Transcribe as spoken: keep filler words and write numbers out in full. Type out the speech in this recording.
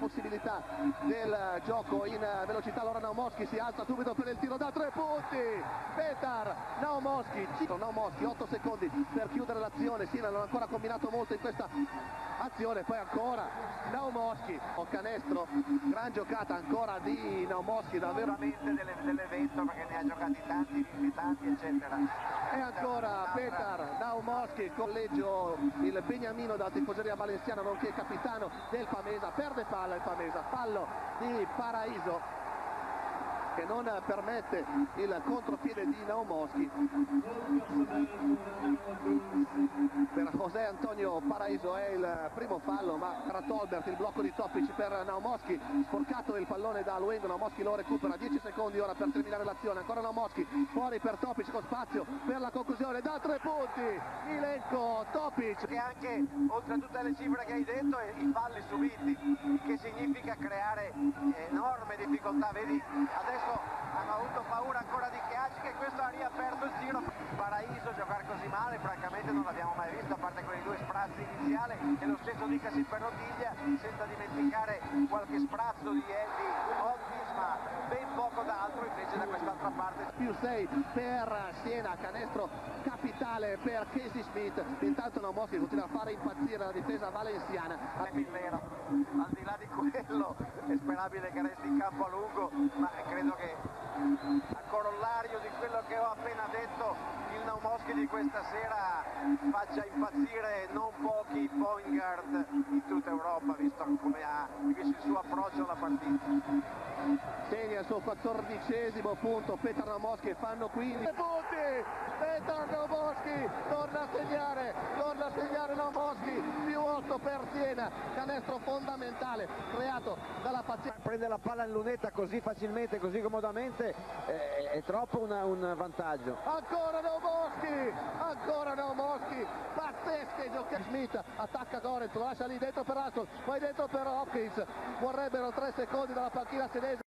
possibilità del gioco in velocità. Allora Naumowski si alza subito per il tiro da tre punti. Petar Naumowski, Naumowski otto secondi per chiudere l'azione. Sina non ha ancora combinato molto in questa azione, poi ancora Naumowski o canestro, gran giocata ancora di Naumowski, davvero dell'evento perché ne ha giocati tanti, tanti eccetera. E ancora Petar Naumowski, collegio il beniamino della tifoseria valenziana nonché capitano del Pamesa, perde palla il Pamesa, fallo di Paraiso che non permette il contropiede di Naumowski. Per José Antonio Paraiso è il primo fallo, ma tra Tolbert il blocco di Topic per Naumowski, sporcato il pallone da Luengo, Naumowski lo recupera, dieci secondi ora per terminare l'azione, ancora Naumowski, fuori per Topic con spazio per la conclusione da tre punti, Milenko Topic. Che anche, oltre a tutte le cifre che hai detto, i falli subiti, che significa creare enorme difficoltà, vedi, adesso hanno avuto paura ancora di Chiaci che questo ha riaperto il tiro. Paraiso giocare così male francamente non l'abbiamo mai visto, a parte quei due sprazzi iniziali, e lo stesso dicasi per Rodiglia, senza dimenticare qualche sprazzo di Eddie Hopkins, ma ben poco d'altro invece da quest'altra parte. Più sei per Siena, canestro capitale per Casey Smith. Intanto Naumowski continua a fare impazzire la difesa valenziana. È Millero, al di là di quello è sperabile che resti in campo a lungo, ma credo che a corollario di quello che ho appena detto il Naumowski di questa sera faccia impazzire non pochi point guard in tutta Europa, visto come ha visto il suo approccio alla partita. Segna il suo quattordicesimo punto Petar Naumowski, fanno quindici punti. Petar Naumowski torna a segnare, torna a segnare Naumowski, più otto per Siena, canestro fondamentale creato dalla pazienza. Prende la palla in lunetta così facilmente, così comodamente, è, è troppo una, un vantaggio. Ancora Naumowski, ancora Naumowski, pazzesche gioca Smith, attacca Gorenz, lo lascia lì dentro per Aston, poi dentro per Hopkins, vorrebbero tre secondi dalla panchina senese.